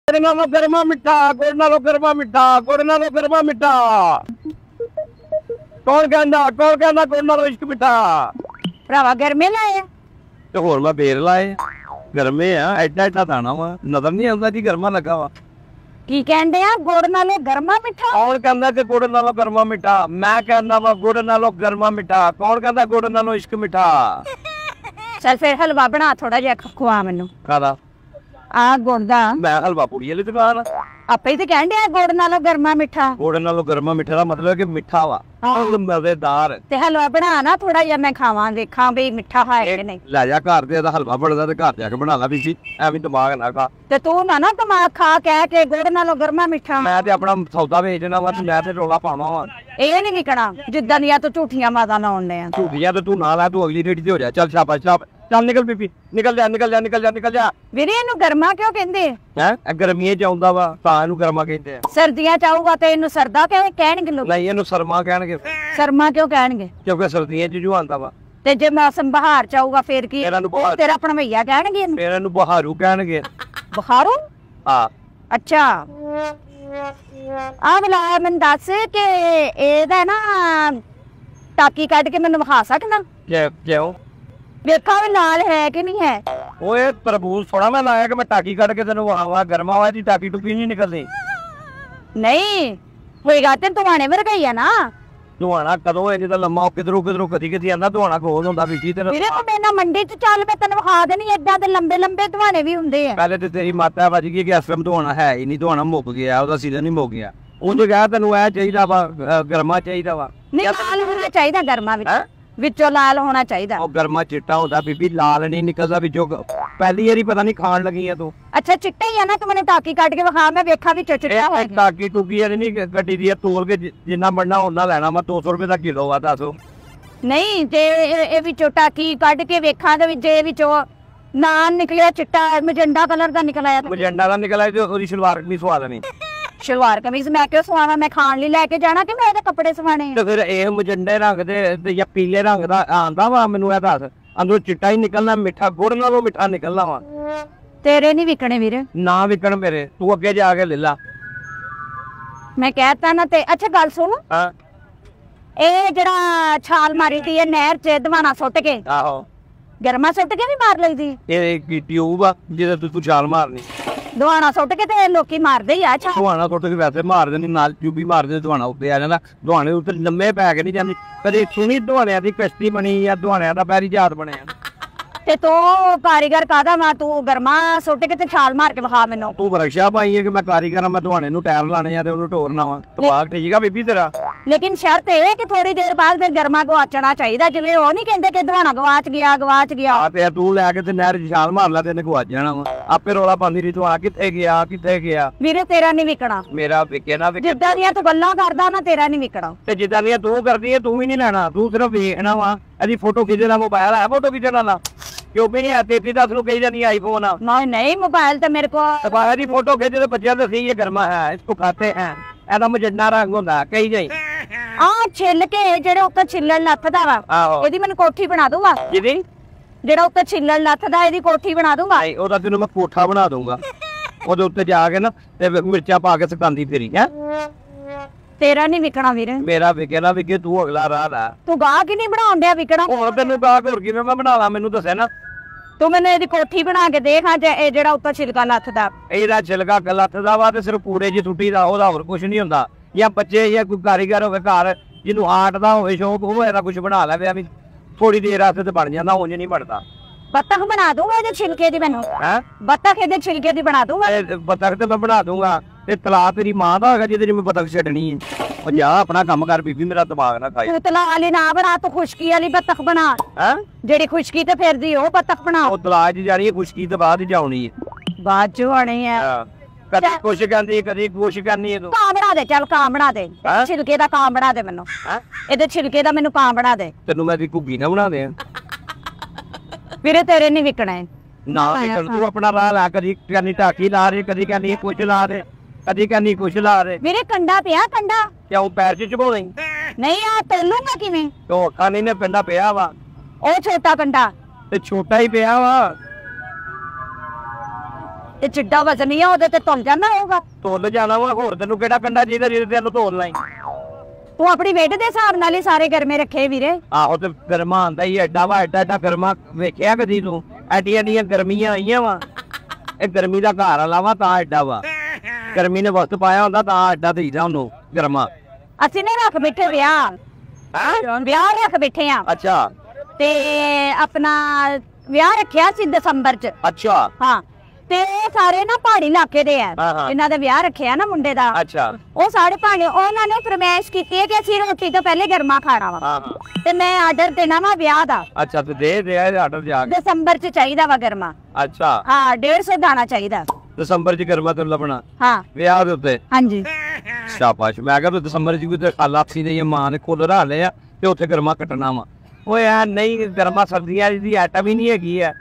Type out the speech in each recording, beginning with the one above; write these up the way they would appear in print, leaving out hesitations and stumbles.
गुड़ नालों गरमा मिठा, गुड़ नालों गरमा मिठा, गुड़ नालों गरमा मिठा। कौन कहंदा गुड़ नालों इश्क मिठा। भरावा गरमे लाए ते होर मैं बेर लाए गरमे आ, एडा एडा दाना वा, नजर नहीं आंदा जी गरमा लगा वा। की कहंदे आ गुड़ नालों गरमा मिठा। कौन कहंदा कि गुड़ नालों गरमा मिठा, मैं कहंदा वा गुड़ नालों गरमा मिठा। कौन कहंदा गुड़ नालों इश्क मिठा। चल फिर हलवा बना थोड़ा जिहा खवा मैनू। कादा आ गुड़ दा। मैं हलवा पूड़ी वाली दुकान आपे ही तो कहंदे आ गुड़ नालों गरमा मिठा। गुड़ नालों गरमा मिठा दा मतलब कि मिठा वा, मजेदार। ते हलवा बना ना थोड़ा जिहा, मैं खावां देखां भी मिठा है कि नहीं। ले जा घर ते हलवा बनदा ते घर जाके बना ला बीजी, एवें दिमाग ना खा। ते तू ना दिमाग खा कह के गुड़ नालों गरमा मिठा। मैं ते अपना सौदा बेचना वा, मैं ते रौला पाना वा। ਇਹ ਨਹੀਂ ਵਿਕਣਾ ਜਿੱਦਾਂ ਦੀਆਂ ਤੂੰ ਝੂਠੀਆਂ ਮਾਤਾ ਲਾਉਂਦੇ ਆ। ਝੂਠੀਆਂ ਤੇ ਤੂੰ ਨਾ ਲੈ, ਤੂੰ ਅਗਲੀ ਰੇੜੀ ਤੇ ਹੋ ਜਾ। ਚੱਲ ਸ਼ਾਬਾਸ਼ ਸ਼ਾਬਾਸ਼, ਚੱਲ ਨਿਕਲ ਬੀਬੀ, ਨਿਕਲ ਜਾ ਨਿਕਲ ਜਾ ਨਿਕਲ ਜਾ ਨਿਕਲ ਜਾ। ਵੀਰੇ ਇਹਨੂੰ ਗਰਮਾ ਕਿਉਂ ਕਹਿੰਦੇ ਹੈ? ਗਰਮੀਆਂ ਚ ਆਉਂਦਾ ਵਾ ਤਾਂ ਇਹਨੂੰ ਗਰਮਾ ਕਹਿੰਦੇ ਆ। ਸਰਦੀਆਂ ਚ ਆਊਗਾ ਤੇ ਇਹਨੂੰ ਸਰਦਾ ਕਹਿਣਗੇ ਲੋਕ। ਨਹੀਂ, ਇਹਨੂੰ ਸਰਮਾ ਕਹਿਣਗੇ। ਸਰਮਾ ਕਿਉਂ ਕਹਿਣਗੇ? ਕਿਉਂਕਿ ਸਰਦੀਆਂ ਚ ਜੋ ਆਉਂਦਾ ਵਾ। ਤੇ ਜੇ ਮੌਸਮ ਬਹਾਰ ਚ ਆਊਗਾ ਫੇਰ ਕੀ ਤੇਰਾ ਆਪਣਾ ਭਈਆ ਕਹਿਣਗੇ ਇਹਨੂੰ? ਫੇਰ ਇਹਨੂੰ ਬਹਾਰੂ ਕਹਿਣਗੇ। ਬਹਾਰੂ? ਹਾਂ। ਅੱਛਾ ਆ ਮਿਲਾ ਮੈਨੂੰ ਦੱਸ ਕਿ ਇਹਦਾ ਨਾ ਟਾਕੀ ਕੱਢ ਕੇ ਮੈਨੂੰ ਵਿਖਾ ਸਕਦਾ? ਕਿਉਂ? ਵੇਖਾਂ ਵੀ ਨਾਲ ਹੈ ਕਿ ਨਹੀਂ ਹੈ। ਓਏ ਤਰਬੂਜ ਥੋੜਾ ਮੈਂ ਲਾਇਆ ਕਿ ਮੈਂ ਟਾਕੀ ਕੱਢ ਕੇ ਤੈਨੂੰ ਆਵਾ ਗਰਮਾ ਹੋਇਆ ਦੀ ਟਾਕੀ ਟੁਕੀ ਨਹੀਂ ਨਿਕਲਦੀ। ਨਹੀਂ ਹੋਏਗਾ ਤੇ ਧੁਆਣੇ ਵਰਗਾ ਹੀ ਆ ਨਾ। ਧੁਆਣਾ ਕਦੋਂ ਹੈ? ਜਿੱਦਾਂ ਲੰਮਾ ਕਿਧਰੋਂ ਕਦੀ ਆਂਦਾ ਧੁਆਣਾ ਕੋਲ ਹੁੰਦਾ ਬੀਜੀ ਤੇਰਾ। ਵੀਰੇ ਤੂੰ ਮੇਰੇ ਨਾਲ ਮੰਡੀ ਚ ਚੱਲ, ਮੈਂ ਤੈਨੂੰ ਵਿਖਾ ਦੇਣੀ ਏਦਾਂ ਦੇ ਲੰਬੇ ਲੰਬੇ ਧੁਆਣੇ ਵੀ ਹੁੰਦੇ ਆ। ਪਹਿਲੇ ਤੇ ਤੇਰੀ ਮਾਤਾ ਵੱਜ ਗਈ ਕਿ ਇਸ ਟਾਈਮ ਧੁਆਣਾ ਹੈ ਹੀ ਨਹੀਂ, ਧੁਆਣਾ ਮੁੱਕ ਗਿਆ, ਉਹਦਾ ਸੀਜ਼ਨ ਹੀ ਮੁੱਕ ਗਿਆ। ਉਹਨੂੰ ਕਿਹਾ ਤੈਨੂੰ ਇਹ ਚਾਹੀਦਾ ਵਾ ਗਰਮਾ ਚਾਹੀਦਾ ਵਾ। ਨਹੀਂ ਲਾਲ ਹੋਣਾ ਚਾਹੀਦਾ ਗਰਮਾ ਵਿੱਚੋਂ ਲਾਲ ਹੋਣਾ ਚਾਹੀਦਾ। ਉਹ ਗਰਮਾ ਚਿੱਟਾ ਹੁੰਦਾ ਬੀਬੀ, ਲਾਲ ਨਹੀਂ ਨਿਕਲਦਾ ਵਿੱਚੋਂ। ਪਹਿਲੀ ਵਾਰੀ ਪਤਾ ਨਹੀਂ ਖਾਣ ਲੱਗੀ ਆ ਤੂੰ। ਅੱਛਾ ਚਿੱਟਾ ਹੀ ਆ ਨਾ, ਤੂੰ ਮੈਨੂੰ ਟਾਕੀ ਕੱਢ ਕੇ ਵਿਖਾ, ਮੈਂ ਵੇਖਾਂ ਵਿੱਚੋਂ ਚਿੱਟਾ ਹੋਇਆ। ਟਾਕੀ ਟੁਕੀ ਆ ਨਹੀਂ ਗੱਡੀ ਦੀ, ਤੋਲ ਕੇ ਜਿੰਨਾ ਬਣਨਾ ਉਹਨਾਂ ਲੈਣਾ। ਮੈਂ 200 ਰੁਪਏ ਦਾ ਕਿਲੋ ਆ। ਦੱਸੋ ਨਹੀਂ ਜੇ ਇਹ ਵਿੱਚੋਂ ਟਾਕੀ ਕੱਢ ਕੇ ਵੇਖਾਂ ਤੇ ਜੇ ਵਿੱਚੋਂ ਨਾਨ ਨਿਕਲਿਆ ਚਿੱਟਾ ਮਜੰਡਾ ਕਲਰ ਦਾ ਨਿਕਲ ਆਇਆ। ਮਜੰਡਾ ਦਾ ਨਿਕਲ ਆਇਆ ਤੇ ਉਹਦੀ ਸਲਵਾਰ ਨਹੀਂ ਸਵਾ ਦੇਣੀ। ਸਲਵਾਰ ਕਮੀਜ਼ ਮੈਂ ਕਿਉਂ ਸਵਾਵਾਂ? ਮੈਂ ਖਾਣ ਲਈ ਲੈ ਕੇ ਜਾਣਾ ਕਿ ਮੈਂ ਇਹਦੇ ਕੱਪੜੇ ਸਵਾਣੇ? ਤੇ ਫਿਰ ਇਹ ਮਜੰਡੇ ਰੰਗ ਦੇ ਜਾਂ ਪੀਲੇ ਰੰਗ ਦਾ ਆਂਦਾ ਵਾ, ਮੈਨੂੰ ਇਹ ਦੱਸ। ਅੰਦਰੋਂ ਚਿੱਟਾ ਹੀ ਨਿਕਲਣਾ, ਮਿੱਠਾ ਗੁੜ ਨਾਲੋਂ ਮਿੱਠਾ ਨਿਕਲਣਾ ਵਾ। ਤੇਰੇ ਨਹੀਂ ਵਿਕਣੇ ਵੀਰੇ। ਨਾ ਵਿਕਣ ਮੇਰੇ, ਤੂੰ ਅੱਗੇ ਜਾ ਕੇ ਲੈ ਲਾ। ਮੈਂ ਕਹਿਤਾ ਨਾ ਤੇ। ਅੱਛਾ ਗੱਲ ਸੁਣ, ਹਾਂ ਇਹ ਜਿਹੜਾ ਛਾਲ ਮਾਰੀ ਤੀ ਇਹ ਨਹਿਰ ਚ ਦਵਾਣਾ ਸੁੱਟ ਕੇ, ਆਹੋ ਗਰਮਾ ਸੁੱਟ ਕੇ ਵੀ ਮਾਰ ਲਈਦੀ? ਇਹ ਕੀ ਟਿਊਬ ਆ ਜਿਹਦੇ ਤੂੰ ਛਾਲ ਮਾਰਨੀ? ਦਵਾਣਾ ਸੁੱਟ ਕੇ ਤੇ ਲੋਕੀ ਮਾਰਦੇ ਹੀ ਆ। ਦਵਾਣਾ ਸੁੱਟ ਕੇ ਵੈਸੇ ਮਾਰ ਦਿੰਦੀ, ਨਾਲ ਟਿਊਬੀ ਮਾਰ ਦਿੰਦੇ, ਦਵਾਣਾ ਉੱਤੇ ਆ ਜਾਂਦਾ। ਦਵਾਣੇ ਉੱਤੇ ਲੰਮੇ ਪੈ ਕੇ ਨਹੀਂ ਜਾਂਦੀ। ਕਦੇ ਸੁਣੀ ਦਵਾਣਿਆਂ ਦੀ ਕਸ਼ਤੀ ਬਣੀ ਜਾਂ ਦਵਾਣਿਆਂ ਦਾ ਪੈਰੀ ਜਹਾਜ਼ ਬਣਿਆ? ਤੇ ਤੂੰ ਕਾਰੀਗਰ ਕਾਹਦਾ ਵਾ? ਤੂੰ ਗਰਮਾ ਸੁੱਟ ਕੇ ਤੇ ਛਾਲ ਮਾਰ ਕੇ ਵਿਖਾ ਮੈਨੂੰ। ਤੂੰ ਬਰਕਸ਼ਾ ਪਾਈ ਹੈ ਕਿ ਮੈਂ ਕਾਰੀਗਰ ਆ, ਮੈਂ ਦਵਾਣੇ ਨੂੰ ਟਾਇਰ ਲਾਣੇ ਆ ਤੇ ਉਹਨੂੰ ਢੋਰਨਾ ਵਾ। ਦਿਮਾਗ ਠੀਕ ਆ ਬੀਬੀ ਤੇਰਾ? ਲੇਕਿਨ ਸ਼ਰਤ ਇਹ ਕਿ ਥੋੜੀ ਦੇਰ ਬਾਅਦ ਫਿਰ ਗਰਮਾ ਗਵਾਚਣਾ ਚਾਹੀਦਾ। ਜਿਵੇਂ ਉਹ ਨਹੀਂ ਕਹਿੰਦੇ ਕਿ ਦਵਾਣਾ ਗਵਾਚ ਗਿਆ। ਆ ਤੇ ਤੂੰ ਲੈ ਕੇ ਤੇ ਨਹਿਰ 'ਚ ਛਾਲ ਮਾਰ ਲੈ ਤੇ ਇਹਨੇ ਗਵਾਚ ਜਾਣਾ ਵਾ। ਆਪੇ ਰੌਲਾ ਪਾਉਂਦੀ ਰਹੀ ਦਵਾਣਾ ਕਿੱਥੇ ਗਿਆ। ਵੀਰੇ ਤੇਰਾ ਨਹੀਂ ਵਿਕਣਾ। ਮੇਰਾ ਵਿਕੇ ਨਾ ਵਿਕੇ। ਜਿੱਦਾਂ ਦੀਆਂ ਤੂੰ ਗੱਲਾਂ ਕਰਦਾ ਨਾ ਤੇਰਾ ਨਹੀਂ ਵਿਕਣਾ। ਤੇ ਜਿੱਦਾਂ ਦੀਆਂ ਤੂੰ ਕਰਦੀ ਹੈ ਤੂੰ ਵੀ ਨਹੀਂ ਲੈਣਾ, ਤੂੰ ਸਿਰਫ ਵੇਖਣਾ ਵਾ। ਇਹਦੀ ਫੋਟੋ ਖਿੱਚਣਾ, ਮੋਬਾਈਲ ਹੈ ਫੋਟੋ ਖਿੱਚਣ ਵਾਲਾ ਕਿਉਂ ਵੀ ਨਹੀਂ ਹੈ? 3310 ਨੂੰ ਕਹੀ ਜਾਂਦੀ ਆਈਫੋਨ ਆ। ਨਹੀਂ ਮੋਬਾਈਲ ਤੇ ਮੇਰੇ ਕੋਲ। ਬਾਹਰ ਦੀ ਫੋਟੋ ਖਿੱਚ ਤੇ ਬੱਚਿਆਂ ਦੇ ਸੀ ਇਹ ਗਰਮਾ ਹੈ, ਇਸ ਕੋ ਖਾਤੇ ਹੈ। ਇਹਦਾ ਮਜੰਡਾ ਰੰਗ ਹੁੰਦਾ ਕਹੀ ਜਾਈ। ਆ ਛਿੱਲ ਕੇ ਜਿਹੜੇ ਉੱਤੇ ਛਿੱਲਣ ਲੱਥਦਾ ਵਾ, ਇਹਦੀ ਮੈਨੂੰ ਕੋਠੀ ਬਣਾ ਦੂੰਗਾ। ਜਿਹਦੀ ਜਿਹੜਾ ਉੱਤੇ ਛਿੱਲਣ ਲੱਥਦਾ ਇਹਦੀ ਕੋਠੀ ਬਣਾ ਦੂੰਗਾ। ਨਹੀਂ ਉਹਦਾ ਤੈਨੂੰ ਮੈਂ ਕੋਠਾ ਬਣਾ ਦੂੰਗਾ। ਉਹਦੇ ਉੱਤੇ ਜਾ ਕੇ ਨਾ ਤੇ ਮਿਰਚਾਂ ਪਾ ਕੇ ਸੁਕਾਉਂਦੀ ਫਿਰੀ ਹੈ। ਤੇਰਾ ਨਹੀਂ ਵਿਕਣਾ ਵੀਰੇ। ਮੇਰਾ ਵਿਕੇ ਨਾ ਵਿਕੇ, ਤੂੰ ਅਗਲਾ ਰਾਹ ਲੈ। ਤੂੰ ਗਾਹ ਕਿ ਨਹੀਂ ਬਣਾਉਣ ਡਿਆ ਵਿਕਣਾ? ਹੋਰ ਤੈਨੂੰ ਗਾਹ ਹੋਰ ਕਿਵੇਂ ਮੈਂ ਬਣਾ ਲਾ? ਮੈਨੂੰ ਦੱਸਿਆ ਨਾ ਤੂੰ ਮੈਨੂੰ ਇਹਦੀ ਕੋਠੀ ਬਣਾ ਕੇ ਦੇਖ। ਇਹ ਜਿਹੜਾ ਉੱਤੇ ਛਿਲਕਾ ਲੱਥਦਾ, ਇਹਦਾ ਛਿਲਕਾ ਲੱਥਦਾ ਵਾ ਤੇ ਸਿਰਫ ਕੂੜੇ ਜੀ ਸੁੱਟੀ ਦਾ, ਉਹਦਾ ਹੋਰ ਕੁਛ ਨਹੀਂ ਹੁੰਦਾ। ਜਾਂ ਬੱਚੇ ਜਾਂ ਕੋਈ ਕਾਰੀਗਰ ਹੋਵੇ ਘਰ ਜਿਹਨੂੰ ਆਰਟ ਦਾ ਹੋਵੇ ਸ਼ੌਕ, ਉਹ ਇਹਦਾ ਕੁਛ ਬਣਾ ਲਵੇ ਵੀ ਥੋੜੀ ਦੇਰ ਵਾਸਤੇ ਤੇ ਬਣ ਜਾਂਦਾ, ਉਂਝ ਨਹੀਂ ਬਣਦਾ। ਬੱਤਖ ਬਣਾ ਦੂੰਗਾ ਇਹਦੇ ਛਿਲਕੇ ਦੀ। ਮੈਨੂੰ ਬੱਤਖ ਇਹਦੇ ਛਿਲਕੇ ਦੀ ਬਣਾ ਦੂੰਗਾ। ਬੱਤਖ ਤੇ ਮੈਂ ਬਣਾ ਦੂੰਗਾ। ਤੇ ਤਲਾ ਤੇਰੀ ਮਾਂ ਦਾ ਹੈਗਾ ਜਿਹਦੇ ਚ ਮੈਂ ਬੱਤਖ ਛੱਡਣੀ ਹੈ। ਉਹ ਜਾ ਆਪਣਾ ਕੰਮ ਕਰ ਬੀਬੀ, ਮੇਰਾ ਦਿਮਾਗ ਨਾ ਖਾਈ। ਤਲਾ ਵਾਲੀ ਨਾ ਬਣਾ, ਤੂੰ ਖੁਸ਼ਕੀ ਵਾਲੀ ਬੱਤਖ ਬਣਾ। ਜਿਹੜੀ ਖੁਸ਼ਕੀ ਤੇ ਫਿਰਦੀ ਉਹ ਬੱਤਖ ਬਣਾ। ਉਹ ਤਲਾ ਚ ਜਾਣੀ ਹੈ, ਖੁਸ਼ਕੀ ਤੋਂ ਬਾਅਦ ਹੀ ਜਾਉਣੀ ਹੈ। ਬਾਅਦ ਚ ਆਣੀ ਹੈ। ਕਦੀ ਕੁਛ ਕਹਿੰਦੀ ਕਦੀ ਕੁਛ ਕਰਨੀ ਹੈ। ਤੂੰ ਕਾਂ ਬਣਾ ਦੇ, ਚੱਲ ਕਾਂ ਬਣਾ ਦੇ। ਛਿਲਕੇ ਦਾ ਕਾਂ ਬਣਾ ਦੇ ਮੈਨੂੰ। ਇਹਦੇ ਛਿਲਕੇ ਦਾ ਮੈਨੂੰ ਕਾਂ ਬਣਾ ਦੇ। ਤੈਨੂੰ ਮੈਂ ਘੁੱਗੀ ਨਾ ਬਣਾ ਦੇ। ਵੀਰੇ ਤੇਰੇ ਨਹੀਂ ਵਿਕਣਾ ਨਾ। ਤੂੰ ਆਪਣਾ ਰਾਹ ਲਾ, ਕਦੀ ਕਹਿੰਦੀ ਟਾਕੀ ਲਾ ਦੇ, ਕਦੀ ਕਹਿੰਦੀ ਕੁਛ ਲਾ ਦੇ, ਕਦੀ ਕਹਿੰਦੀ ਕੁਛ ਲਾ ਦੇ। ਵੀਰੇ ਕੰਡਾ ਪਿਆ ਕੰਡਾ? ਕਿਉਂ ਪੈਰ ਚ ਚਬਾਉਣਾ? ਨਹੀਂ ਆ ਤੈਲੂਗਾ ਕਿਵੇਂ? ਤੋ ਅੱਖਾਂ ਨਹੀਂ ਨੇ ਪਿੰਡਾ ਪਿਆ ਵਾ। ਉਹ ਛੋਟਾ ਕੰਡਾ ਤੇ ਛੋਟਾ ਹੀ ਪਿਆ ਵਾ। ਤੇ ਚਿੱਡਾ ਵਜ਼ਨੀ ਆ ਉਹਦੇ ਤੇ ਤੁਲ ਜਾਣਾ ਹੋਊਗਾ। ਤੁਲ ਜਾਣਾ ਵਾ, ਹੋਰ ਤੈਨੂੰ ਕਿਹੜਾ ਕੰਡਾ ਚਾਹੀਦਾ ਜਿਹਦੇ ਤੈਨੂੰ ਤੋਲ ਲਾਈ? ਤੂੰ ਆਪਣੀ ਵੇਟ ਦੇ ਹਿਸਾਬ ਨਾਲ ਹੀ ਸਾਰੇ ਗਰਮੇ ਰੱਖੇ ਵੀਰੇ। ਆਹੋ ਤੇ ਗਰਮਾ ਆਂਦਾ ਹੀ ਐਡਾ ਵਾ, ਐਡਾ ਗਰਮਾ ਵੇਖਿਆ ਕਦੀ ਤੂੰ? ਐਡੀਆਂ ਗਰਮੀਆਂ ਆਈਆਂ ਵਾ, ਇਹ ਗਰਮੀ ਦਾ ਘਰ ਵਾਲਾ ਵਾ ਤਾਂ ਐਡਾ ਵਾ। ਗਰਮੀ ਨੇ ਵਕਤ ਪਾਇਆ ਹੁੰਦਾ ਤਾਂ ਐਡਾ ਦੇਈਦਾ ਉਹਨੂੰ ਗਰਮਾ। ਅਸੀਂ ਨੇ ਰੱਖ ਬੈਠੇ ਵਿਆਹ, ਵਿਆਹ ਰੱਖ ਬੈਠੇ ਆ। ਅੱਛਾ, ਤੇ ਆਪਣਾ ਵਿਆਹ ਰੱਖਿਆ ਸੀ ਦਸੰਬਰ ਚ। ਅੱਛਾ ਹਾਂ, ਤੇ ਉਹ ਸਾਰੇ ਨਾ ਪਹਾੜੀ ਇਲਾਕੇ ਦੇ ਆ, ਇਹਨਾਂ ਦਾ ਵਿਆਹ ਰੱਖਿਆ ਨਾ ਮੁੰਡੇ ਦਾ। ਅੱਛਾ, ਉਹ ਸਾਰੇ ਪਹਾੜੀ, ਉਹਨਾਂ ਨੇ ਫਰਮਾਇਸ਼ ਕੀਤੀ ਹੈ ਕਿ ਅਸੀਂ ਰੋਟੀ ਤੋਂ ਪਹਿਲੇ ਗਰਮਾ ਖਾਣਾ ਵਾ, ਤੇ ਮੈਂ ਆਰਡਰ ਦੇਣਾ ਵਾ ਵਿਆਹ ਦਾ। ਅੱਛਾ, ਤੇ ਦੇ ਆਰਡਰ ਜਾ ਕੇ। ਦਸੰਬਰ ਚ ਚਾਹੀਦਾ ਵਾ ਗਰਮਾ। ਅੱਛਾ, ਹਾਂ 150 ਦਾਣਾ ਚਾਹੀਦਾ ਦਸੰਬਰ ਚ ਗਰਮਾ ਤੈਨੂੰ ਲੱਭਣਾ? ਹਾਂ, ਵਿਆਹ ਦੇ ਉੱਤੇ। ਹਾਂਜੀ, ਸ਼ਾਬਾਸ਼। ਮੈਂ ਕਿਹਾ ਦਸੰਬਰ ਚ ਕੋਈ ਹਾਲਾਤੀ ਦੇ ਮਾਂ ਨੇ ਕੋਲ ਰਾ ਲਿਆ ਤੇ ਉੱਥੇ ਗਰਮਾ ਕੱਟਣਾ ਵਾ। ਓਏ ਆ ਨਹੀਂ, ਗਰਮਾ ਸਰਦੀਆਂ ਦੀ ਆਈਟਮ ਹੀ ਨਹੀਂ ਹੈਗੀ ਆ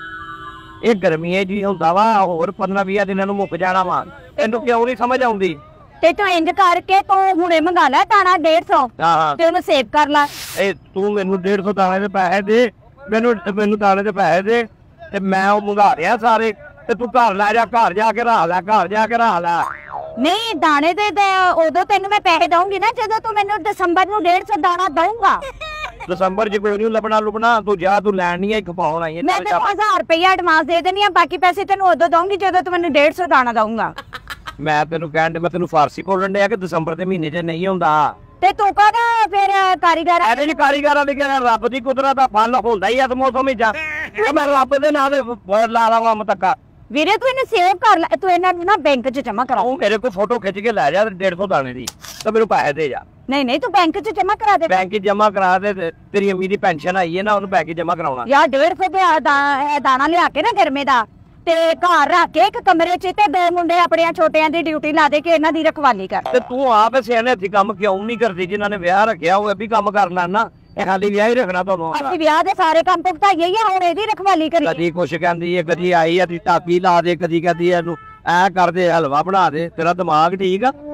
ਇਹ। ਗਰਮੀਆਂ ਜੀ ਹੁੰਦਾ ਵਾ, ਹੋਰ 15-20 ਦਿਨਾਂ ਨੂੰ ਮੁੱਕ ਜਾਣਾ ਵਾ। ਤੈਨੂੰ ਕਿਉਂ ਨਹੀਂ ਸਮਝ ਆਉਂਦੀ? ਤੇ ਤੂੰ ਇੰਜ ਕਰਕੇ ਤੂੰ ਹੁਣੇ ਮੰਗਾ ਲੈ ਦਾਣਾ 150 ਤੇ ਉਹਨੂੰ ਸੇਵ ਕਰ ਲੈ। ਇਹ ਤੂੰ ਮੈਨੂੰ 150 ਦਾਣੇ ਦੇ ਪੈਸੇ ਦੇ, ਮੈਨੂੰ ਦਾਣੇ ਦੇ ਪੈਸੇ ਦੇ, ਤੇ ਮੈਂ ਉਹ ਮੰਗਾ ਰਿਹਾ ਸਾਰੇ, ਤੇ ਤੂੰ ਘਰ ਲੈ ਜਾ, ਘਰ ਜਾ ਕੇ ਰਾਹ ਲੈ, ਘਰ ਜਾ ਕੇ ਰਾਹ ਲੈ। ਨਹੀਂ, ਦਾਣੇ ਦੇ ਉਦੋਂ ਤੈਨੂੰ ਮੈਂ ਪੈਸੇ ਦਊਂਗੀ ਨਾ ਜਦੋਂ ਤੂੰ ਮੈਨੂੰ ਦਸੰਬਰ ਨੂੰ 150 ਦਾਣਾ ਦਊਂਗਾ। ਦਸੰਬਰ ਚ ਕੋਈ ਨਹੀਂ ਲੱਭਣਾ, ਤੂੰ ਜਾ, ਤੂੰ ਲੈਣ ਨਹੀਂ ਆਈ, ਖਪਾਉਣ ਆਈ। ਮੈਂ ਤੈਨੂੰ 1000 ਰੁਪਇਆ ਐਡਵਾਂਸ ਦੇ ਦੇਣੀ ਆ, ਬਾਕੀ ਪੈਸੇ ਤੈਨੂੰ ਉਦੋਂ ਦਊਂਗੀ ਜਦੋਂ ਤੂੰ ਮੈਨੂੰ 150 ਦਾਣਾ ਦਊਂਗਾ। ਮੈਂ ਤੈਨੂੰ ਕਹਿਣ ਦੇ, ਮੈਂ ਤੈਨੂੰ ਫਾਰਸੀ ਬੋਲਣ ਡਿਆ ਕਿ ਦਸੰਬਰ ਦੇ ਮਹੀਨੇ ਚ ਨਹੀਂ ਹੁੰਦਾ। ਤੇ ਤੂੰ ਕਹਦਾ ਫਿਰ ਕਾਰੀਗਰ? ਇਹਦੇ ਚ ਕਾਰੀਗਰਾਂ ਦੀ ਕਿਹੜਾ, ਰੱਬ ਦੀ ਕੁਦਰਤ ਦਾ ਫਲ ਹੁੰਦਾ ਹੀ ਇਸ ਮੌਸਮ ਵਿੱਚ। ਮੈਂ ਰੱਬ ਦੇ ਨਾਂ ਦੇ ਲਾ ਲਾਵਾਂ ਮਤੱਕਾ। ਵੀਰੇ ਤੂੰ ਇਹਨੂੰ ਸੇਵ ਕਰ ਲੈ, ਤੂੰ ਇਹਨਾਂ ਨੂੰ ਨਾ ਬੈਂਕ 'ਚ ਜਮਾ ਕਰਾ। ਉਹ ਮੇਰੇ ਕੋਲ ਫੋਟੋ ਖਿੱਚ ਕੇ ਲੈ ਜਾ 150 ਦਾਣੇ ਦੀ, ਤਾਂ ਮੈਨੂੰ ਪੈਸੇ ਦੇ ਜਾ। ਨਹੀਂ ਤੂੰ ਬੈਂਕ 'ਚ ਜਮਾ ਕਰਾ ਦੇ। ਬੈਂਕ 'ਚ ਜਮਾ ਕਰਾ ਦੇ, ਤੇਰੀ ਅੰਮੀ ਦੀ ਪੈਨਸ਼ਨ ਆਈ ਹੈ ਨਾ, ਉਹਨੂੰ ਬੈਂਕ 'ਚ ਜਮਾ ਕਰਾਉਣਾ। ਯਾਰ 150 ਦਾਣਾ ਲਿਆ ਕੇ ਨਾ ਗਰਮੇ ਦਾ, ਤੇ ਘਰ ਰੱਖ ਕੇ ਇੱਕ ਕਮਰੇ 'ਚ, ਤੇ 2 ਮੁੰਡੇ ਆਪਣੀਆਂ ਛੋਟਿਆਂ ਦੀ ਡਿਊਟੀ ਲਾ ਦੇ ਕੇ ਇਹਨਾਂ ਦੀ ਰਖਵਾਲੀ ਕਰ। ਤੇ ਤੂੰ ਆਪ ਸਿਆਣੇ ਹੱਥੀ ਕੰਮ ਕਿਉਂ ਨਹੀਂ ਕਰਦੀ? ਜਿਨ੍ਹਾਂ ਨੇ ਵਿਆਹ ਰੱਖਿਆ ਉਹ ਵੀ ਕੰਮ ਕਰ ਲੈਣਾ, ਇਹ ਖਾਲੀ ਵਿਆਹ ਹੀ ਰੱਖਣਾ ਤੁਹਾਨੂੰ? ਅਸੀਂ ਵਿਆਹ ਦੇ ਸਾਰੇ ਕੰਮ ਤੇ ਭਟਾਈਏ ਹੀ, ਹੁਣ ਇਹਦੀ ਰਖਵਾਲੀ ਕਰੀ। ਕਦੀ ਕੁਛ ਕਹਿੰਦੀ ਹੈ, ਕਦੀ ਆਈ ਆ ਟਾਪੀ ਲਾ ਦੇ, ਕਦੀ ਕਹਿੰਦੀ ਇਹਨੂੰ ਐ ਕਰ ਦੇ, ਹਲਵਾ ਬਣਾ ਦੇ। ਤੇਰਾ ਦਿਮਾਗ ਠੀਕ ਆ?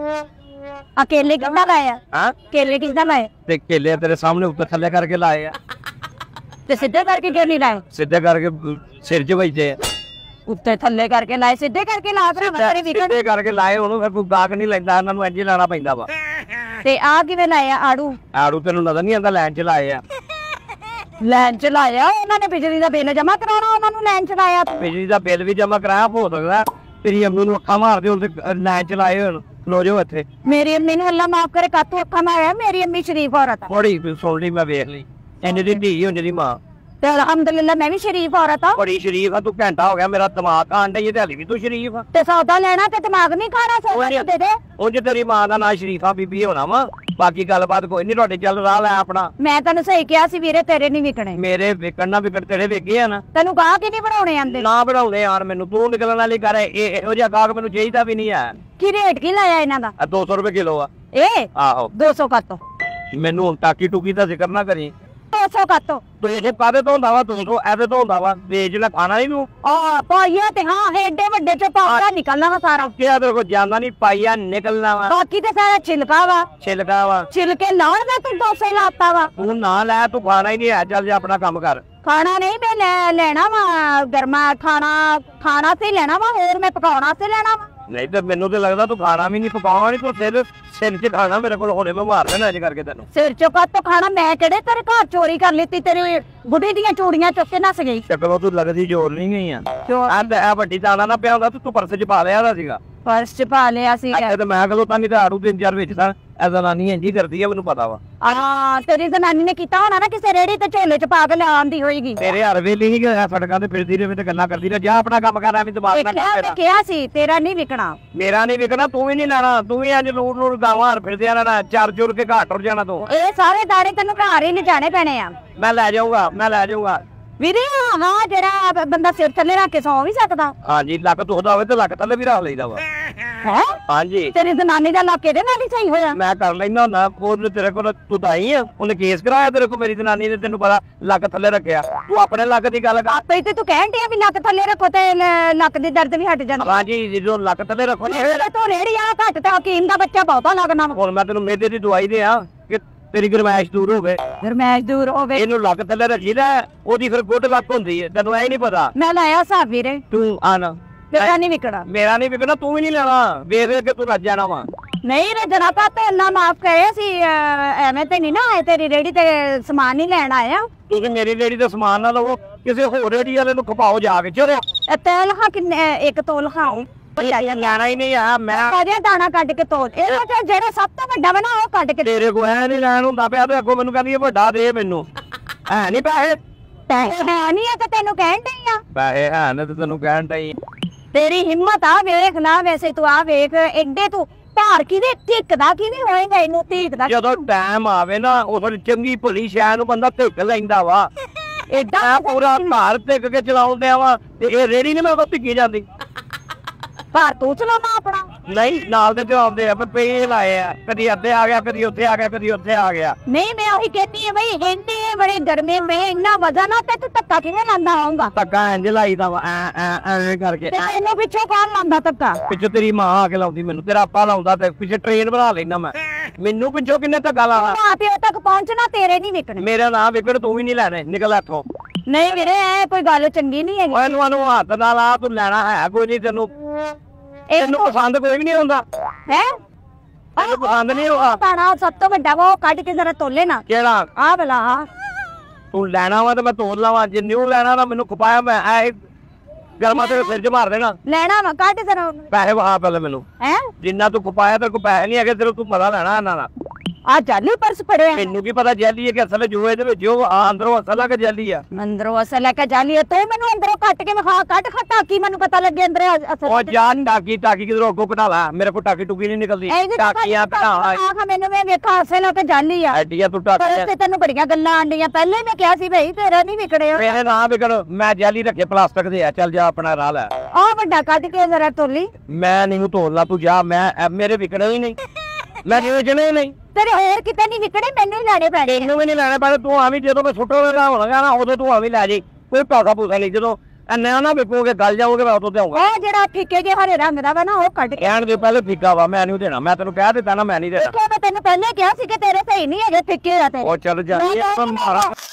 ਕੇਲੇ ਕਿੱਦਾਂ ਲਾਏ ਆ? ਹਾਂ, ਕੇਲੇ ਕਿੱਦਾਂ ਲਾਏ? ਤੇ ਕੇਲੇ ਤੇਰੇ ਸਾਹਮਣੇ ਉੱਤੇ ਥੱਲੇ ਕਰਕੇ ਲਾਏ ਆ। ਤੇ ਸਿੱਧੇ ਕਰਕੇ ਕਿਉਂ ਨਹੀਂ ਲਾਏ? ਸਿੱਧੇ ਕਰਕੇ ਸਿਰ 'ਚ ਵੱਜਦੇ ਆ। ਉੱਤੇ ਥੱਲੇ ਕਰਕੇ ਲਾਏ, ਸਿੱਧੇ ਕਰਕੇ ਲਾ ਤੇਰੇ ਵਿਕਣ। ਸਿੱਧੇ ਕਰਕੇ ਲਾਏ, ਉਹਨੂੰ ਫਿਰ ਕੋਈ ਗਾਹਕ ਨਹੀਂ ਲੈਂਦਾ, ਇਹਨਾਂ ਨੂੰ ਇੰਜ ਲਾਣਾ ਪੈਂਦਾ ਵਾ। ਤੇ ਆ ਕਿਵੇਂ ਲਾਇਆ ਆੜੂ ਤੈਨੂੰ ਨਜ਼ਰ ਨਹੀਂ ਆਉਂਦਾ? ਲਾਈਨ 'ਚ ਲਾਏ ਆ। ਲਾਈਨ 'ਚ ਲਾਇਆ ਉਹਨਾਂ ਨੇ? ਬਿਜਲੀ ਦਾ ਬਿੱਲ ਜਮਾ ਕਰਾਉਣਾ ਉਹਨਾਂ ਨੂੰ ਲਾਈਨ 'ਚ ਲਾਇਆ? ਬਿਜਲੀ ਦਾ ਬਿੱਲ ਵੀ ਜਮਾ ਕਰਾਇਆ ਹੋ ਸਕਦਾ। ਤੇਰੀ ਅੰਮੀ ਨੂੰ ਅੱਖਾਂ ਮਾਰਦੇ ਹੁਣ ਤੇ ਲਾਈਨ 'ਚ ਲਾਏ ਹੋਣ। ਲੋ ਜੋ ਇੱਥੇ ਮੇਰੀ ਅੰਮੀ ਨੂੰ ਅੱਲਾ ਮਾਫ ਕਰੇ, ਕਾਤੋਂ ਅੱਖਾਂ ਮਾਰਿਆ? ਮੇਰੀ ਅੰਮੀ ਸ਼ਰੀਫ ਔਰਤ ਆ। ਬੜੀ ਸੁਣ ਲਈ, ਮੈਂ ਵੇਖ ਲਈ। ਇੰਜ ਦੀ ਧੀ ਹੁੰਦੀ ਦੀ ਮਾਂ। ਤੇ ਅਲਹਮਦੁਲਿਲਾ ਮੈਂ ਵੀ ਸ਼ਰੀਫ ਔਰਤ ਆ। ਬੜੀ ਸ਼ਰੀਫ ਆ ਤੂੰ। ਘੰਟਾ ਹੋ ਗਿਆ ਮੇਰਾ ਦਿਮਾਗ ਆਣ ਡਈ ਤੇ ਹਲੀ ਵੀ ਤੂੰ ਸ਼ਰੀਫ ਆ। ਤੇ ਸੌਦਾ ਲੈਣਾ ਤੇ ਦਿਮਾਗ ਨਹੀਂ ਖਾਣਾ, ਸੌਦਾ ਦੇ ਦੇ। ਉਂਝ ਤੇਰੀ ਮਾਂ ਦਾ ਨਾਂ ਸ਼ਰੀਫਾ ਬੀਬੀ ਹੋਣਾ ਵਾ, ਬਾਕੀ ਗੱਲਬਾਤ ਕੋਈ ਨਹੀਂ। ਤੁਹਾਡੇ ਚੱਲ ਰਾਹ ਲੈ ਆਪਣਾ। ਮੈਂ ਤੈਨੂੰ ਸਹੀ ਕਿਹਾ ਸੀ ਵੀਰੇ, ਤੇਰੇ ਨਹੀਂ ਵਿਕਣੇ। ਮੇਰੇ ਵਿਕਣ ਨਾ ਵਿਕਣ ਤੇਰੇ ਵਿਕੇ ਆ ਨਾ। ਤੈਨੂੰ ਗਾਹਕ ਹੀ ਨਹੀਂ ਬਣਾਉਣੇ ਆਂਦੇ? ਨਾ ਬਣਾਉਣੇ ਯਾਰ, ਮੈਨੂੰ ਤੂੰ ਨਿਕਲਣ ਵਾਲੀ ਕਰ। ਇਹੋ ਜਿਹਾ ਗਾਹਕ ਮੈਨੂੰ ਚਾਹੀਦਾ ਵੀ ਨਹੀਂ ਹੈ। ਕੀ ਰੇਟ ਕੀ ਲਾਇਆ ਇਹਨਾਂ ਦਾ? 200 ਰੁਪਏ ਕਿਲੋ ਆ। ਇਹ ਆਹੋ 200 ਕਾਤੋਂ? ਮੈਨੂੰ ਹੁਣ ਟਾਕੀ ਟੂਕੀ ਦਾ ਜ਼ਿਕਰ ਨਾ ਕਰੀ। 200 ਕਾਤੋਂ? ਤੂੰ ਇਹ ਕਾਦੇ ਤੋਂ ਹੁੰਦਾ ਵਾ? 200 ਐਦੇ ਤੋਂ ਹੁੰਦਾ ਵਾ? ਵੇਚ ਲੈ, ਖਾਣਾ ਨਹੀਂ ਤੂੰ? ਪਾਈਆ ਤੇ ਹਾਂ, ਏਡੇ ਵੱਡੇ ਚ ਪਾਉਣਾ ਨਿਕਲਣਾ ਵਾ ਸਾਰਾ। ਕਿਹਾ ਤੇਰੇ ਕੋਲ ਜਾਂਦਾ ਨਹੀਂ? ਪਾਈਆ ਨਿਕਲਣਾ ਵਾ। ਬਾਕੀ ਤੇ ਸਾਰਾ ਛਿਲਕਾ ਵਾ। ਛਿਲਕਾ ਵਾ? ਛਿਲਕੇ ਲਾਉਣ ਦਾ ਤੂੰ 200 ਲਾਤਾ ਵਾ। ਤੂੰ ਨਾ ਲੈ, ਤੂੰ ਖਾਣਾ ਹੀ ਨਹੀਂ ਹੈ। ਚੱਲ ਜਾ ਆਪਣਾ ਕੰਮ ਕਰ। ਖਾਣਾ ਨਹੀਂ ਮੈਂ ਲੈਣਾ ਵਾ ਗਰਮਾ ਖਾਣਾ ਤੇ ਲੈਣਾ ਵਾ, ਹੋਰ ਮੈਂ ਪਕਾਉਣਾ ਤੇ ਲੈਣਾ ਵਾ। ਨਹੀਂ ਤੇ ਮੈਨੂੰ ਤੇ ਲੱਗਦਾ ਤੂੰ ਖਾਣਾ ਵੀ ਨਹੀਂ, ਪਕਾਉਣਾ ਨਹੀਂ। ਤੂੰ ਸਿਰ 'ਚ ਖਾਣਾ ਮੇਰੇ ਕੋਲ ਹੋਣੇ, ਮੈਂ ਮਾਰ ਦੇਣਾ ਅੱਜ ਕਰਕੇ ਤੈਨੂੰ। ਸਿਰ 'ਚ ਕਾਤੋਂ ਖਾਣਾ? ਮੈਂ ਕਿਹੜੇ ਤੇਰੇ ਘਰ ਚੋਰੀ ਕਰ ਲਿੱਤੀ? ਤੇਰੀ ਬੁੱਢੀ ਦੀਆਂ ਚੂੜੀਆਂ ਚੁੱਕ ਕੇ ਨੱਸ ਗਈ। ਚੱਕਰੋਂ ਤੂੰ ਲੱਗਦੀ ਜੋਰ ਨਹੀਂ ਗਈ ਆ। ਆ ਵੱਡੀ ਦਾਣਾ ਨਾ ਪਿਆ ਹੁੰਦਾ ਤੂੰ ਪਰਸ 'ਚ ਪਾ ਲਿਆ ਦਾ ਸੀਗਾ। ਪਰਸ 'ਚ ਪਾ ਲਿਆ ਸੀ? ਤੇ ਮੈਂ ਕਦੋਂ ਤਾਂ ਨਹੀਂ ਤੇ ਆੜੂ 3-4 ਵਿੱਚ ਤਾਂ ਐਦਾਂ ਨਾਨੀ ਇੰਜੀ ਕਰਦੀ ਆ, ਮੈਨੂੰ ਪਤਾ ਵਾ। ਹਾਂ, ਤੇਰੀ ਜ਼ਨਾਨੀ ਨੇ ਕੀਤਾ ਹੋਣਾ ਨਾ ਕਿਸੇ ਰੇੜੀ ਤੇ ਝੋਲੇ 'ਚ ਪਾ ਕੇ ਲਿਆਂਦੀ ਹੋਏਗੀ। ਤੇਰੇ ਹਰ ਵੇਲੇ ਨਹੀਂ ਗਿਆ ਸੜਕਾਂ ਤੇ ਫਿਰਦੀ ਰਹੇ ਤੇ ਗੱਲਾਂ ਕਰਦੀ ਰਹੇ। ਜਾ ਆਪਣਾ ਕੰਮ ਕਰ, ਐਵੇਂ ਦਿਮਾਗ ਨਾ ਮੈਂ ਕਿਹਾ ਸੀ ਤੇਰਾ ਨਹੀਂ ਵਿਕਣਾ। ਮੇਰਾ ਨਹੀਂ ਵਿਕਣਾ, ਤੂੰ ਵੀ ਨਹੀਂ ਲੈਣਾ। ਤੂੰ ਵੀ ਅੱਜ ਲੋੜ ਗਾਵਾਂ ਹਰ ਫਿਰਦੇ ਆ, ਚਾਰ ਚੁਰ ਕੇ ਘਾਟ ਟੁਰ ਜਾਣਾ ਤੂੰ। ਇਹ ਸਾਰੇ ਦਾਣੇ ਤੈਨੂੰ ਘਰ ਹੀ ਲਿਜਾਣੇ ਪੈਣੇ ਆ। ਮੈਂ ਲੈ ਜਾਊਗਾ ਵੀਰੇ। ਹਾਂ, ਜਿਹੜਾ ਬੰਦਾ ਸਿਰ ਥੱਲੇ ਰੱਖ ਕੇ ਸੌਂ ਵੀ ਸਕਦਾ। ਹਾਂਜੀ, ਲੱਕ ਦੁਖਦਾ ਹੋਵੇ ਤੇ ਲੱਕ ਥੱਲੇ ਵੀ ਰੱਖ ਲਈਦਾ ਵਾ। ਹੈ? ਹਾਂਜੀ। ਤੇਰੀ ਜ਼ਨਾਨੀ ਦਾ ਲੱਕ ਇਹਦੇ ਨਾਲ ਹੀ ਸਹੀ ਹੋਇਆ? ਮੈਂ ਕਰ ਲੈਣਾ ਹੁੰਦਾ। ਉਹਨੇ ਤੇਰੇ ਕੋਲ ਤੂੰ ਤਾਂ ਆਈ ਆ, ਉਹਨੇ ਕੇਸ ਕਰਾਇਆ ਤੇਰੇ ਕੋਲ। ਮੇਰੀ ਜ਼ਨਾਨੀ ਨੇ ਤੈਨੂੰ ਪਤਾ ਲੱਕ ਥੱਲੇ ਰੱਖਿਆ। ਤੂੰ ਆਪਣੇ ਲੱਕ ਦੀ ਗੱਲ ਕਰ। ਆਪੇ ਤੇ ਤੂੰ ਕਹਿਣ ਡਿਆ ਵੀ ਲੱਕ ਥੱਲੇ ਰੱਖੋ ਤੇ ਲੱਕ ਦੀ ਦਰਦ ਵੀ ਹਟ ਜਾਂਦੀ। ਹਾਂਜੀ, ਜਦੋਂ ਲੱਕ ਥੱਲੇ ਰੱਖੋ ਨਾ ਤੂੰ ਰੇੜੀ ਆ ਘੱਟ ਤੇ ਹਕੀਮ ਦਾ ਬੱਚਾ ਬਹੁਤਾ ਲੱਗਣਾ। ਹੁਣ ਮੈਂ ਤੈਨੂੰ ਮੇਦੇ ਦੀ ਦਵਾਈ ਦੇ ਆ ਕਿ ਤੇਰੀ ਗਰਮੈਸ਼ ਦੂਰ ਹੋਵੇ। ਗਰਮੈਸ਼ ਦੂਰ ਹੋਵੇ? ਇਹਨੂੰ ਲੱਕ ਥੱਲੇ ਰੱਖੀਦਾ, ਉਹਦੀ ਫਿਰ ਗੁੱਡ ਲੱਕ ਹੁੰਦੀ ਹੈ। ਤੈਨੂੰ ਐ ਨਹੀਂ ਪਤਾ? ਮੈਂ ਲਾਇਆ ਹਿਸਾਬ ਵੀਰੇ। ਤੂੰ ਆ ਨਾ ਤੇਰਾ ਨਹੀਂ ਵਿਕਣਾ। ਮੇਰਾ ਨਹੀਂ ਵਿਕਣਾ, ਤੂੰ ਵੀ ਨਹੀਂ ਲੈਣਾ, ਵੇਖ ਕੇ ਤੂੰ ਰੱਜ ਜਾਣਾ ਵਾ। ਨਹੀਂ ਰਜਣਾ ਪਾਤੇ ਅੱਲਾ ਮਾਫ ਕਰੇ ਸੀ, ਐਵੇਂ ਤੇ ਨਹੀਂ ਨਾ ਆਏ ਤੇਰੀ ਰੇੜੀ ਤੇ ਸਮਾਨ ਨਹੀਂ ਲੈਣ ਆਇਆ। ਤੁਸੀਂ ਮੇਰੀ ਰੇੜੀ ਤੇ ਸਮਾਨ ਨਾ ਲਵੋ, ਕਿਸੇ ਹੋਰ ਰੇੜੀ ਵਾਲੇ ਨੂੰ ਖਪਾਓ ਜਾ ਕੇ। ਚਲੋ ਤੇਲ ਹਾਂ ਕਿੰਨੇ, ਇੱਕ ਤੋਲ ਖਾਉ ਲੈਣਾ ਹੀ ਨਹੀਂ ਆ ਮੈਂ। ਕਾਹਦੇ ਦਾਣਾ ਕੱਢ ਕੇ ਤੋਲ, ਇਹ ਤਾਂ ਜਿਹੜਾ ਸਭ ਤੋਂ ਵੱਡਾ ਵਾ ਨਾ ਉਹ ਕੱਢ ਕੇ। ਤੇਰੇ ਕੋ ਐ ਨਹੀਂ ਲੈਣ ਹੁੰਦਾ ਪਿਆ ਤੇ ਅੱਗੋਂ ਮੈਨੂੰ ਕਹਿੰਦੀ ਵੱਡਾ ਦੇ ਮੈਨੂੰ। ਹੈ ਨਹੀਂ ਪੈਸੇ? ਪੈਸੇ ਹੈ ਨਹੀਂ ਆ ਤਾਂ ਤੈਨੂੰ ਕਹਿਣ ਡਈ ਆ। ਪੈਸੇ ਹੈ ਨੇ ਤੇ ਤੈਨੂੰ ਕਹਿਣ ਡਈ। ਤੇਰੀ ਹਿੰਮਤ ਆ, ਵੇਖ ਨਾ ਵੈਸੇ ਤੂੰ ਆ ਵੇਖ ਐਡੇ ਤੂੰ ਭਾਰ ਕਿਹਦੇ ਧਿੱਕਦਾ ਕਿਵੇਂ ਹੋਏਗਾ, ਇਹਨੂੰ ਧਿੱਕਦਾ। ਜਦੋਂ ਟਾਈਮ ਆਵੇ ਨਾ ਉਦੋਂ ਚੰਗੀ ਭਲੀ ਸ਼ੈ ਨੂੰ ਬੰਦਾ ਧਿੱਕ ਲੈਂਦਾ ਵਾ। ਏਡਾ ਪੂਰਾ ਭਾਰ ਧਿੱਕ ਕੇ ਚਲਾਉਂਦੇ ਵਾ ਤੇ ਇਹ ਰੇੜੀ ਨੀ ਮੈਂ ਕੋ ਧਿੱਕੀ ਜਾਂਦੀ। ਭਾਰ ਤੂੰ ਚਲਾਉਣਾ ਆਪਣਾ? ਨਹੀਂ ਨਾਲ ਦੇ ਆਉਂਦੇ ਆ ਪਰ ਪੇ ਲਾਏ ਆ, ਕਦੀ ਇੱਥੇ ਆ ਗਿਆ, ਕਦੀ ਉੱਥੇ ਆ ਗਿਆ, ਕਦੀ ਉੱਥੇ ਆ ਗਿਆ। ਨਹੀਂ ਮੈਂ ਉਹੀ ਕਹਿੰਦੀ ਆ ਬਈ ਇੰਨੇ ਬੜੇ ਗਰਮੇ ਮੈਂ ਇੰਨਾ ਵਜ਼ਨ ਆ ਤੇ ਤੂੰ ਧੱਕਾ ਕਿਵੇਂ ਲਾਂਦਾ ਆਉਂਗਾ? ਧੱਕਾ ਇੰਜ ਲਾਈਦਾ ਵਾ ਐਵੇਂ ਕਰਕੇ। ਤੇ ਤੈਨੂੰ ਪਿੱਛੋਂ ਕੌਣ ਲਾਂਦਾ ਧੱਕਾ? ਪਿੱਛੋਂ ਤੇਰੀ ਮਾਂ ਆ ਕੇ ਲਾਉਂਦੀ ਮੈਨੂੰ, ਤੇਰਾ ਆਪਾ ਲਾਉਂਦਾ ਤੇ ਪਿੱਛੇ ਟ੍ਰੇਨ ਬਣਾ ਲੈਣਾ ਮੈਂ। ਮੈਨੂੰ ਪਿੱਛੋਂ ਕਿੰਨੇ ਧੱਕਾ ਲਾਣਾ? ਮਾਂ ਪਿਓ ਤੱਕ ਪਹੁੰਚਣਾ, ਤੇਰੇ ਨਹੀਂ ਵਿਕਣੇ। ਮੇਰਾ ਨਾਂ ਵਿਕੜ, ਤੂੰ ਵੀ ਨਹੀਂ ਲੈਣੇ, ਨਿਕਲ ਇੱਥੋਂ। ਨਹੀਂ ਵੀਰੇ ਇਹ ਕੋਈ ਗੱਲ ਚੰਗੀ ਨਹੀਂ ਹੈਗੀ। ਓਏ ਨੂੰ ਹੱਥ ਨਾਲ ਆ, ਤੂੰ ਲੈਣਾ ਹੈ ਕੋਈ ਨਹੀਂ, ਤੈਨੂੰ ਤੈਨੂੰ ਪਸੰਦ ਕੋਈ ਵੀ ਨਹੀਂ ਹੁੰਦਾ ਹੈ? ਤੈਨੂੰ ਪਸੰਦ ਨਹੀਂ ਹੋਆ। ਪਾਣਾ ਸਭ ਤੋਂ ਵੱਡਾ ਵਾ, ਉਹ ਕੱਢ ਕੇ ਜ਼ਰਾ ਤੋਲੇ ਨਾ। ਕਿਹੜਾ? ਆ ਭਲਾ ਤੂੰ ਲੈਣਾ ਵਾ ਤੇ ਮੈਂ ਤੋੜ ਲਵਾਂ, ਜੇ ਨਿਊ ਲੈਣਾ ਤਾਂ ਮੈਨੂੰ ਖਪਾਇਆ ਮੈਂ ਐ ਗਰਮਾ ਤੇ ਸਿਰ 'ਚ ਮਾਰ ਦੇਣਾ। ਲੈਣਾ ਵਾ ਕੱਢ ਜ਼ਰਾ ਪੈਸੇ ਵਹਾ ਪਹਿਲੇ ਮੈਨੂੰ। ਹੈ ਜਿੰਨਾ ਤੂੰ ਖਪਾਇਆ ਤੇ ਕੋਈ ਪੈਸੇ ਨਹੀਂ ਹੈਗੇ ਤੇਰੇ, ਤੂੰ ਪਤਾ ਲੈਣਾ ਇਹਨਾਂ ਦਾ। ਆ ਜਾਲੀ ਪਰਸ ਫੜਿਆ। ਮੈਨੂੰ ਕੀ ਪਤਾ ਜੈਲੀ ਹੈ ਕਿ ਅਸਲ ਜੋ ਇਹਦੇ ਵਿੱਚ ਉਹ ਅੰਦਰੋਂ ਅਸਲ ਆ ਕਿ ਜੈਲੀ ਆ। ਅੰਦਰੋਂ ਅਸਲ ਹੈ ਕਿ ਜਾਲੀ ਹੈ? ਤੂੰ ਮੈਨੂੰ ਅੰਦਰੋਂ ਕੱਟ ਕੇ ਵਿਖਾ, ਕੱਟ ਖੱਟਾ ਕੀ ਮੈਨੂੰ ਪਤਾ ਲੱਗੇ ਅੰਦਰ ਅਸਲ। ਉਹ ਜਾਨ ਟਾਕੀ ਕਿਧਰੋਂ ਅੱਗੋਂ ਕਢਾ ਲਾ, ਮੇਰੇ ਕੋਲ ਟਾਕੀ ਟੁਕੀ ਨਹੀਂ ਨਿਕਲਦੀ। ਟਾਕੀਆਂ ਕਢਾ ਆਹ ਮੈਨੂੰ ਮੈਂ ਵੇਖਾ ਅਸਲ ਹੈ ਕਿ ਜਾਲੀ ਆ। ਐਡੀਆਂ ਤੂੰ ਟਾਕੀਆਂ ਤੇ ਤੈਨੂੰ ਬੜੀਆਂ ਗੱਲਾਂ ਆਂਡੀਆਂ, ਪਹਿਲੇ ਮੈਂ ਕਿਹਾ ਸੀ ਭਾਈ ਤੇਰਾ ਨਹੀਂ ਵਿਕੜੇ। ਮੇਰੇ ਨਾਂ ਵਿਕੜ, ਮੈਂ ਜੈਲੀ ਰੱਖੇ ਪਲਾਸਟਿਕ ਦੇ ਆ। ਚੱਲ ਜਾ ਆਪਣਾ ਰਾਹ ਲੈ। ਆ ਵੱਡਾ ਕੱਢ ਕੇ ਜ਼ਰਾ ਤੋਲੀ। ਮੈਂ ਨਹੀਂ ਤੋੜਨਾ, ਤੂੰ ਜਾ। ਮੈਂ ਮੇਰੇ ਵਿਕੜੇ ਹੀ ਨਹੀਂ, ਮੈਂ ਜਿਵੇਂ ਜਣੇ ਨਹੀਂ। ਤੇਰੇ ਹੋਰ ਕਿਤੇ ਨਹੀਂ ਵਿਕੜੇ, ਮੈਨੂੰ ਹੀ ਲੈਣੇ ਪੈਣੇ। ਇਹਨੂੰ ਵੀ ਨਹੀਂ ਲੈਣੇ ਪੈਣੇ, ਤੂੰ ਆਵੀਂ ਜਦੋਂ ਮੈਂ ਸੁੱਟੋ ਵੇਲਾ ਹੋਣਾ ਨਾ ਉਦੋਂ ਤੂੰ ਆਵੀਂ ਲੈ ਜੀ। ਕੋਈ ਪੈਸਾ ਪੂਸਾ ਨਹੀਂ, ਜਦੋਂ ਇੰਨਾ ਨਾ ਵਿਕੋਗੇ ਗੱਲ ਜਾਓਗੇ ਮੈਂ ਉਦੋਂ ਤੇ ਆਊਂਗਾ। ਉਹ ਜਿਹੜਾ ਫਿੱਕੇ ਜਿਹੇ ਹਰੇ ਰੰਗ ਦਾ ਵਾ ਨਾ ਉਹ ਕੱਢ ਕੇ। ਕਹਿਣ ਦੇ ਪਹਿਲੇ ਫਿੱਕਾ ਵਾ, ਮੈਂ ਨਹੀਂ ਦੇਣਾ। ਮੈਂ ਤੈਨੂੰ ਕਹਿ ਦਿੱਤਾ ਨਾ ਮੈਂ ਨਹੀਂ ਦੇਣਾ। ਮੈਂ ਤੈਨੂੰ ਪਹਿਲੇ ਕਿਹਾ ਸੀ ਕਿ ਤੇਰੇ ਸਹੀ ਨਹੀਂ ਹੈਗੇ ਫਿੱਕੇ ਆ ਤੇਰੇ। ਉਹ ਚੱਲ ਜਾ।